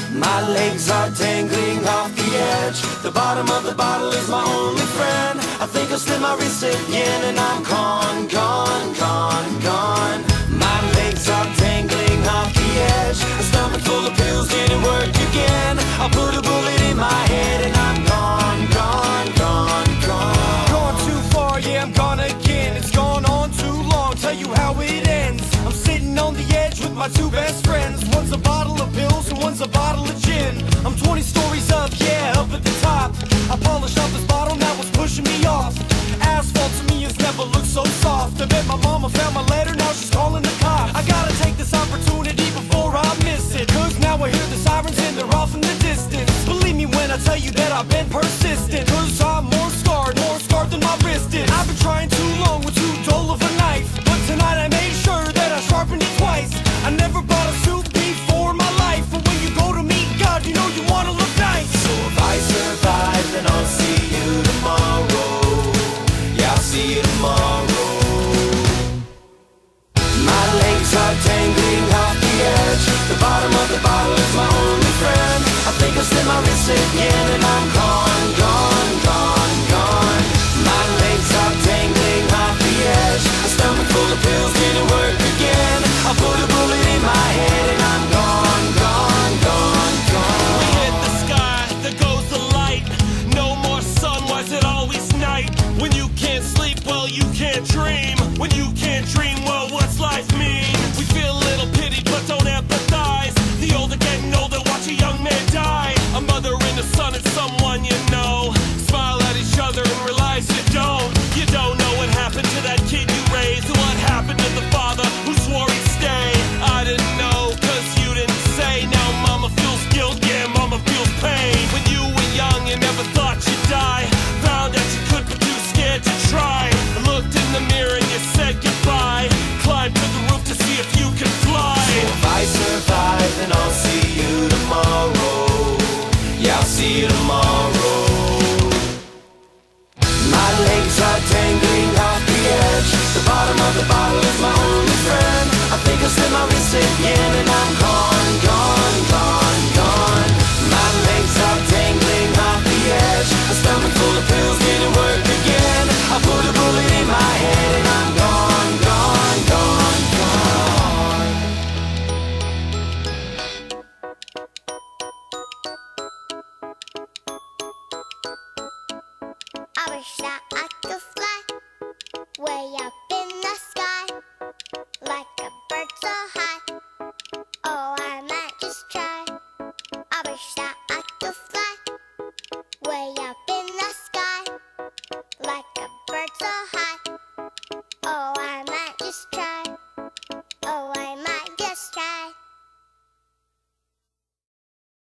My legs are dangling off the edge. The bottom of the bottle is my only friend. I think I'll slip my wrist again and I'm gone, gone, gone, gone. My legs are dangling off the edge. A stomach full of pills didn't work again. I put a bullet in my head and I'm gone, gone, gone, gone. Gone too far, yeah, I'm gone again. It's gone on too long, tell you how it ends. I'm sitting on the edge with my two best friends. One's a bottle of pills and one's a bottle of gin. I'm 20 stories up, yeah, up at the top. I polished off this bottle, now it's pushing me off. Asphalt to me has never looked so soft. I bet my mama found my letter, now she's calling the cops. I gotta take this opportunity before I miss it, cause now I hear the sirens and they're off in the distance. Believe me when I tell you that I've been persistent, cause I'm more scarred than my wrist is. I've been trying too long with too dull of a knife, but tonight I made sure that I sharpened it twice. I never bought a suit before in my life, but when you go to meet God, you know you wanna look nice. So if I survive, then I'll see you tomorrow. Yeah, I'll see you tomorrow. My legs are dangling off the edge. The bottom of the bottle is my only friend. I think I'll slip my wrist again and I'm gone, gone, gone, gone. My legs are dangling off the edge. A stomach full of pills didn't work again. I put a bullet in my head and I'm gone, gone, gone, gone. We hit the sky, there goes the light. No more sun, why is it always night? When you can't sleep, well you can't dream. When you can't dream, well what's life mean? We feel a little pity but don't empathize. The older getting older, watch a young man die. A mother and a son and someone you know. Smile at each other and realize you don't. You don't know what happened to that kid you raised. What happened to the father who swore he'd stay. I didn't know, cause you didn't say. Now mama feels guilt, yeah, mama feels pain. When you were young, you never thought you'd die. Found out you could, but too scared to try. Looked in the mirror and you said goodbye. Climbed to the roof to see if you could fly. So if I survive, then I'll see you tomorrow. Yeah, I'll see you tomorrow. My legs are dangling off the edge. The bottom of the bottle is my only friend. I think I'll slip my wrist again and I'm gone, gone, gone, gone. My legs are dangling off the edge. A stomach full of pills didn't work again. I put a bullet in my head and I'm gone, gone, gone, gone. I wish that I could fly way up in the sky, like a bird so high. Oh, I might just try. I wish that I could fly way up in the sky, like a bird so high.